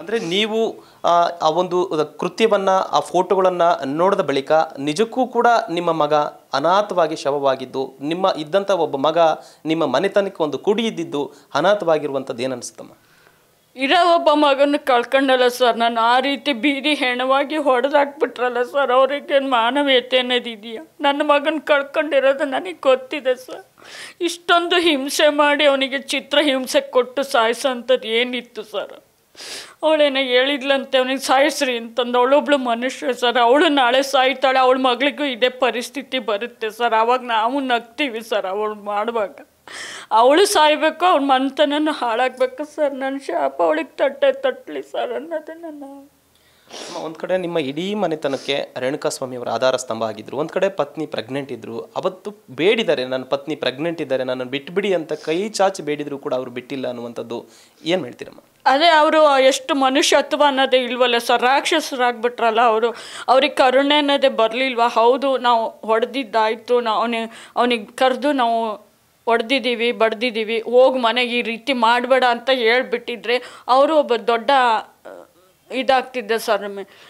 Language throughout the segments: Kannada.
ಅಂದರೆ ನೀವು ಆ ಒಂದು ಕೃತ್ಯವನ್ನು ಆ ಫೋಟೋಗಳನ್ನು ನೋಡಿದ ಬಳಿಕ ನಿಜಕ್ಕೂ ಕೂಡ ನಿಮ್ಮ ಮಗ ಅನಾಥವಾಗಿ ಶವವಾಗಿದ್ದು ನಿಮ್ಮ ಇದ್ದಂಥ ಒಬ್ಬ ಮಗ ನಿಮ್ಮ ಮನೆತನಕ್ಕೆ ಒಂದು ಕುಡಿ ಇದ್ದಿದ್ದು ಅನಾಥವಾಗಿರುವಂಥದ್ದು ಏನು ಅನಿಸ್ತಮ್ಮ? ಇರೋ ಒಬ್ಬ ಮಗನ ಕಳ್ಕೊಂಡಲ್ಲ ಸರ್, ನಾನು ಆ ರೀತಿ ಬೀದಿ ಹೆಣವಾಗಿ ಹೊಡೆದಾಕ್ಬಿಟ್ರಲ್ಲ ಸರ್, ಅವ್ರಿಗೇನು ಮಾನವೀಯತೆ ಅನ್ನೋದಿದೆಯಾ? ನನ್ನ ಮಗನ ಕಳ್ಕೊಂಡಿರೋದು ನನಗೆ ಗೊತ್ತಿದೆ ಸರ್. ಇಷ್ಟೊಂದು ಹಿಂಸೆ ಮಾಡಿ ಅವನಿಗೆ ಚಿತ್ರಹಿಂಸೆ ಕೊಟ್ಟು ಸಾಯಿಸೋಂಥದ್ದು ಏನಿತ್ತು ಸರ್? ಅವಳೇನ ಹೇಳಿದ್ಲಂತೆ ಅವನಿಗೆ ಸಾಯಿಸ್ರಿ ಅಂತಂದು. ಅವಳೊಬ್ಳು ಮನುಷ್ಯ ಸರ್, ಅವಳು ನಾಳೆ ಸಾಯ್ತಾಳೆ, ಅವಳ ಮಗಳಿಗೂ ಇದೇ ಪರಿಸ್ಥಿತಿ ಬರುತ್ತೆ ಸರ್. ಆವಾಗ ನಾವು ನಗ್ತೀವಿ ಸರ್ ಅವಳು ಮಾಡುವಾಗ. ಅವಳು ಸಾಯ್ಬೇಕು, ಅವಳ ಮನೆತನೂ ಹಾಳಾಗಬೇಕು ಸರ್. ನನ್ನ ಶಾಪ ಅವಳಿಗೆ ತಟ್ಟಲಿ ಸರ್ ಅನ್ನೋದೇ ನನ್ನ. ಒಂದು ಕಡೆ ನಿಮ್ಮ ಇಡೀ ಮನೆತನಕ್ಕೆ ರೇಣುಕಾಸ್ವಾಮಿ ಅವರ ಆಧಾರ ಸ್ತಂಭ ಆಗಿದ್ರು, ಒಂದು ಕಡೆ ಪತ್ನಿ ಪ್ರೆಗ್ನೆಂಟ್ ಇದ್ದರು. ಅವತ್ತು ಬೇಡಿದ್ದಾರೆ, ನನ್ನ ಪತ್ನಿ ಪ್ರೆಗ್ನೆಂಟ್ ಇದ್ದಾರೆ, ನನ್ನನ್ನು ಬಿಟ್ಟುಬಿಡಿ ಅಂತ ಕೈ ಚಾಚಿ ಬೇಡಿದ್ರು ಕೂಡ ಅವರು ಬಿಟ್ಟಿಲ್ಲ ಅನ್ನುವಂಥದ್ದು ಏನು ಹೇಳ್ತೀರಮ್ಮ? ಅದೇ ಅವರು ಎಷ್ಟು ಮನುಷ್ಯತ್ವ ಅನ್ನೋದೇ ಇಲ್ವಲ್ಲ ಸರ್, ರಾಕ್ಷಸರಾಗ್ಬಿಟ್ರಲ್ಲ ಅವರು. ಅವ್ರಿಗೆ ಕರುಣೆ ಅನ್ನೋದೇ ಬರಲಿಲ್ವಾ? ಹೌದು, ನಾವು ಹೊಡೆದಿದ್ದಾಯಿತು, ನಾವು ಅವನಿಗೆ ಕರೆದು ನಾವು ಹೊಡೆದಿದ್ದೀವಿ, ಬಡ್ದಿದ್ದೀವಿ, ಹೋಗಿ ಮನೆಗೆ ಈ ರೀತಿ ಮಾಡಬೇಡ ಅಂತ ಹೇಳ್ಬಿಟ್ಟಿದ್ರೆ ಅವರು ಒಬ್ಬ ದೊಡ್ಡ ಇದಾಗ್ತಿದ್ದ ಸರ್,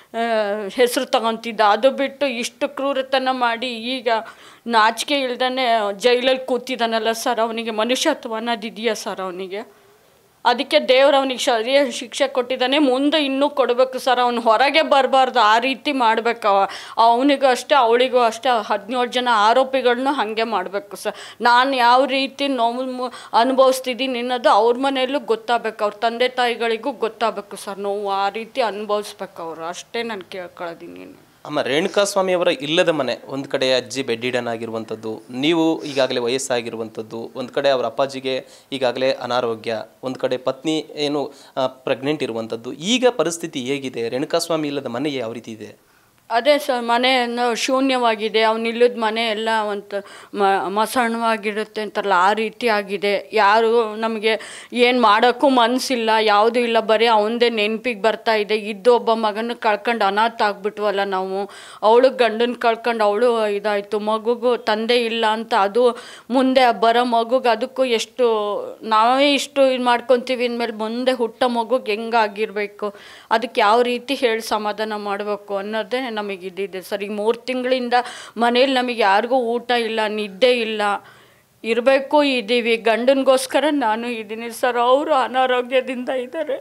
ಹೆಸರು ತಗೊತಿದ್ದ. ಅದು ಬಿಟ್ಟು ಇಷ್ಟು ಕ್ರೂರತನ ಮಾಡಿ ಈಗ ನಾಚಿಕೆ ಇಲ್ದೇ ಜೈಲಲ್ಲಿ ಕೂತಿದ್ದಾನಲ್ಲ ಸರ್, ಅವನಿಗೆ ಮನುಷ್ಯತ್ವ ಅನ್ನೋದಿದೆಯಾ ಸರ್ ಅವನಿಗೆ? ಅದಕ್ಕೆ ದೇವ್ರು ಅವನಿಗೆ ಸರಿಯಾದ ಶಿಕ್ಷೆ ಕೊಟ್ಟಿದ್ದಾನೆ, ಮುಂದೆ ಇನ್ನೂ ಕೊಡಬೇಕು ಸರ್. ಅವನು ಹೊರಗೆ ಬರಬಾರ್ದು, ಆ ರೀತಿ ಮಾಡಬೇಕು. ಅವನಿಗೂ ಅಷ್ಟೇ ಅವಳಿಗೂ ಅಷ್ಟೇ 17 ಜನ ಆರೋಪಿಗಳನ್ನೂ ಹಾಗೆ ಮಾಡಬೇಕು ಸರ್. ನಾನು ಯಾವ ರೀತಿ ನೋವು ಅನುಭವಿಸ್ತಿದ್ದೀನಿ ಅನ್ನೋದು ಅವ್ರ ಮನೆಯಲ್ಲೂ ಗೊತ್ತಾಗಬೇಕು, ಅವ್ರ ತಂದೆ ತಾಯಿಗಳಿಗೂ ಗೊತ್ತಾಗಬೇಕು ಸರ್. ನೋವು ಆ ರೀತಿ ಅನುಭವಿಸ್ಬೇಕು ಅವರು, ಅಷ್ಟೇ ನಾನು ಕೇಳ್ಕೊಳ್ಳೋದೀನಿ. ಅಮ್ಮ, ರೇಣುಕಾಸ್ವಾಮಿ ಅವರ ಇಲ್ಲದ ಮನೆ, ಒಂದು ಕಡೆ ಅಜ್ಜಿ ಬೆಡ್ಡಿಡನಾಗಿರುವಂಥದ್ದು, ನೀವು ಈಗಾಗಲೇ ವಯಸ್ಸಾಗಿರುವಂಥದ್ದು, ಒಂದು ಕಡೆ ಅವರ ಅಪ್ಪಾಜಿಗೆ ಈಗಾಗಲೇ ಅನಾರೋಗ್ಯ, ಒಂದು ಕಡೆ ಪತ್ನಿ ಏನು ಪ್ರೆಗ್ನೆಂಟ್ ಇರುವಂಥದ್ದು. ಈಗ ಪರಿಸ್ಥಿತಿ ಹೇಗಿದೆ? ರೇಣುಕಾಸ್ವಾಮಿ ಇಲ್ಲದ ಮನೆ ಯಾವ ರೀತಿ ಇದೆ? ಅದೇ ಸರ್, ಮನೆಯನ್ನು ಶೂನ್ಯವಾಗಿದೆ. ಅವನಿಲ್ಲದ ಮನೆ ಎಲ್ಲ ಒಂದು ಮಸಣವಾಗಿರುತ್ತೆ ಅಂತಾರಲ್ಲ, ಆ ರೀತಿ ಆಗಿದೆ. ಯಾರು ನಮಗೆ ಏನು ಮಾಡೋಕ್ಕೂ ಮನಸ್ಸಿಲ್ಲ, ಯಾವುದೂ ಇಲ್ಲ, ಬರೀ ಅವನದೇ ನೆನಪಿಗೆ ಬರ್ತಾ ಇದೆ. ಇದ್ದು ಒಬ್ಬ ಮಗನ ಕಳ್ಕೊಂಡು ಅನಾಥ ಆಗ್ಬಿಟ್ವಲ್ಲ ನಾವು. ಅವಳು ಗಂಡನ ಕಳ್ಕೊಂಡು ಅವಳು ಇದಾಯಿತು, ಮಗುಗೂ ತಂದೆ ಇಲ್ಲ ಅಂತ. ಅದು ಮುಂದೆ ಬರೋ ಮಗುಗೆ ಅದಕ್ಕೂ ಎಷ್ಟು ನಾವೇ ಇಷ್ಟು ಇದು ಮಾಡ್ಕೊತೀವಿ ಅಂದಮೇಲೆ ಮುಂದೆ ಹುಟ್ಟೋ ಮಗುಗೆ ಹೆಂಗಾಗಿರಬೇಕು, ಅದಕ್ಕೆ ಯಾವ ರೀತಿ ಹೇಳಿ ಸಮಾಧಾನ ಮಾಡಬೇಕು ಅನ್ನೋದೇ ನಮಗೆ ಇದಿದೆ ಸರ್. ಈಗ 3 ತಿಂಗಳಿಂದ ಮನೇಲಿ ನಮಗೆ ಯಾರಿಗೂ ಊಟ ಇಲ್ಲ, ನಿದ್ದೆ ಇಲ್ಲ, ಇರಬೇಕು ಇದ್ದೀವಿ. ಗಂಡನಿಗೋಸ್ಕರ ನಾನು ಇದ್ದೀನಿ ಸರ್. ಅವರು ಅನಾರೋಗ್ಯದಿಂದ ಇದ್ದಾರೆ,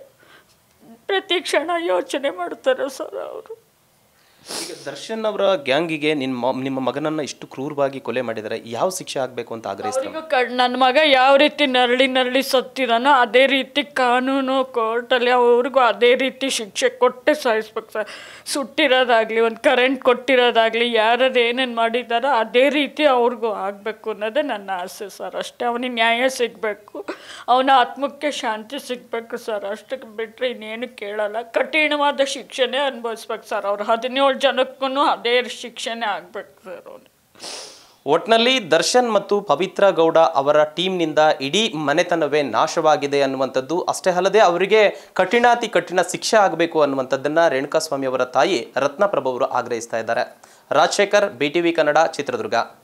ಪ್ರತಿ ಕ್ಷಣ ಯೋಚನೆ ಮಾಡ್ತಾರೆ ಸರ್ ಅವರು. ಈಗ ದರ್ಶನ್ ಅವರ ಗ್ಯಾಂಗಿಗೆ ನಿಮ್ಮ ಮಗನನ್ನು ಇಷ್ಟು ಕ್ರೂರವಾಗಿ ಕೊಲೆ ಮಾಡಿದರೆ ಯಾವ ಶಿಕ್ಷೆ ಆಗಬೇಕು ಅಂತ ಆಗ್ರಹಿಸ್ತಾರೆ? ನನ್ನ ಮಗ ಯಾವ ರೀತಿ ನರಳಿ ಸತ್ತಿದಾನೋ ಅದೇ ರೀತಿ ಕಾನೂನು ಕೋರ್ಟಲ್ಲಿ ಅವ್ರಿಗೂ ಅದೇ ರೀತಿ ಶಿಕ್ಷೆ ಕೊಟ್ಟೆ ಸಾಯಿಸ್ಬೇಕು ಸರ್. ಸುಟ್ಟಿರೋದಾಗಲಿ, ಒಂದು ಕರೆಂಟ್ ಕೊಟ್ಟಿರೋದಾಗಲಿ, ಯಾರದು ಏನೇನು ಮಾಡಿದಾರೋ ಅದೇ ರೀತಿ ಅವ್ರಿಗೂ ಆಗಬೇಕು ಅನ್ನೋದೇ ನನ್ನ ಆಸೆ ಸರ್. ಅಷ್ಟೇ, ಅವನಿಗೆ ನ್ಯಾಯ ಸಿಗಬೇಕು, ಅವನ ಆತ್ಮಕ್ಕೆ ಶಾಂತಿ ಸಿಗಬೇಕು ಸರ್. ಅಷ್ಟಕ್ಕೆ ಬಿಟ್ಟರೆ ಇನ್ನೇನು ಕೇಳಲ್ಲ. ಕಠಿಣವಾದ ಶಿಕ್ಷೆನೇ ಅನುಭವಿಸ್ಬೇಕು ಸರ್. ಅವ್ರು 17 ಜನಕ್ಕೂ ಅದೇ ಶಿಕ್ಷೆನೇ ಆಗ್ಬೇಕು ಸರ್. ಅವನು ಒಟ್ನಲ್ಲಿ ದರ್ಶನ್ ಮತ್ತು ಪವಿತ್ರ ಗೌಡ ಅವರ ಟೀಮ್ನಿಂದ ಇಡೀ ಮನೆತನವೇ ನಾಶವಾಗಿದೆ ಅನ್ನುವಂಥದ್ದು ಅಷ್ಟೇ ಅಲ್ಲದೆ ಅವರಿಗೆ ಕಠಿಣಾತಿ ಕಠಿಣ ಶಿಕ್ಷೆ ಆಗಬೇಕು ಅನ್ನುವಂಥದ್ದನ್ನು ರೇಣುಕಾಸ್ವಾಮಿ ಅವರ ತಾಯಿ ರತ್ನಪ್ರಭು ಅವರು ಆಗ್ರಹಿಸ್ತಾ ಇದ್ದಾರೆ. ರಾಜಶೇಖರ್, BTV ಕನ್ನಡ, ಚಿತ್ರದುರ್ಗ.